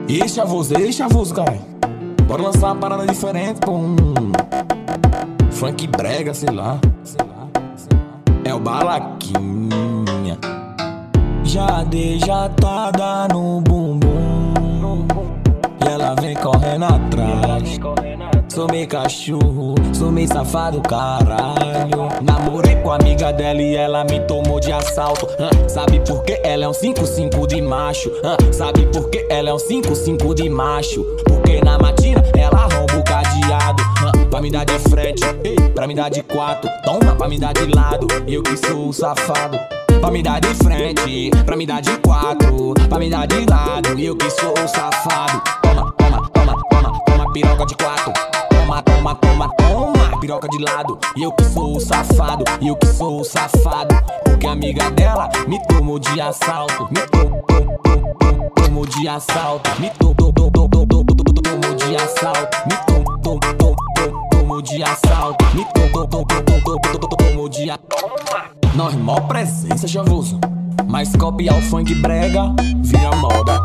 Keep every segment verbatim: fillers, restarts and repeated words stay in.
E aí, chavoso, e aí, chavoso, cara. Bora lançar uma parada diferente, pô. Um funk brega, sei lá, sei lá, sei lá. É o Balaquinha. Já dei jatada no bumbum e ela vem correndo atrás. Sou meio cachorro, sou meio safado, caralho. Namorei com a amiga dela e ela me tomou de assalto. uh, Sabe por que ela é um cinco cinco de macho? uh, Sabe por que ela é um cinco cinco de macho? Porque na matina ela arromba o cadeado. uh, Pra me dar de frente, ei, pra me dar de quatro. Toma, pra me dar de lado, eu que sou o safado. Pra me dar de frente, pra me dar de quatro. Pra me dar de lado, eu que sou o safado. Toma, toma, toma, toma, toma piroca de quatro. Toma, toma, toma, toma piroca de lado. Eu que sou o safado, eu que sou o safado. Porque a amiga dela me tomou de assalto. Me tomou, tomou, tomou de assalto. Me tomou, tomou, tomou de assalto. Me tomou, tomou, tomou de assalto. Me tomou, tomou, tomou de assalto. Nós mó presença, chavoso, mas copiar o funk brega vira moda.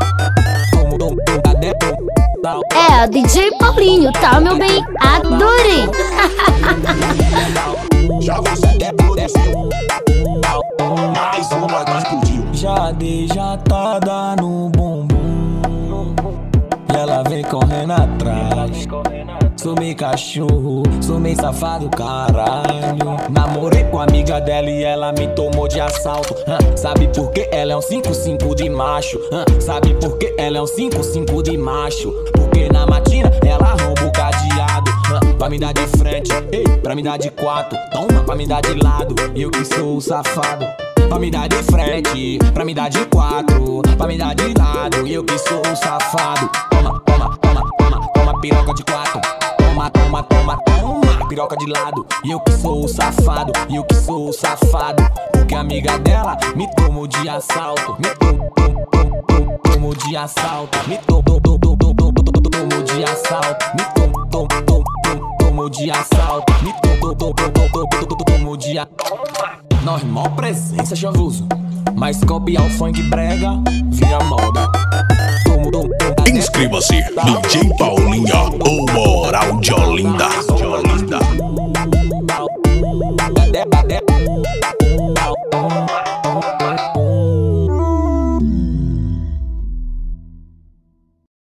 É, D J Paulinho, tá, meu bem? Adorei! Já dei jatada no bumbum e ela vem correndo atrás. Sou meio cachorro, sou meio safado, caralho. Namorei com a amiga dela e ela me tomou de assalto. uh, Sabe por que ela é um cinco cinco de macho? uh, Sabe por que ela é um cinco cinco de macho? Porque na matina ela arromba o cadeado. uh, Pra me dar de frente, ei, pra me dar de quatro. Toma, pra me dar de lado, eu que sou o safado. Pra me dar de frente, pra me dar de quatro. Pra me dar de lado, eu que sou o safado. Toma, toma, toma, toma, toma piroca de quatro. Toma, toma, toma, toma piroca de lado. E eu que sou o safado, e eu que sou o safado. Porque a amiga dela me tomou de assalto. Me tomou, tomou, tomou de assalto. Me tomou, tomou, tomou de assalto. Me tomou, tomou, tomou de assalto. Me tomou, tomou, tomou de assalto. Nós mó presença, chavoso, mas copiar o funk brega vira moda. Inscreva-se, D J Paulinha, o Moral de Olinda.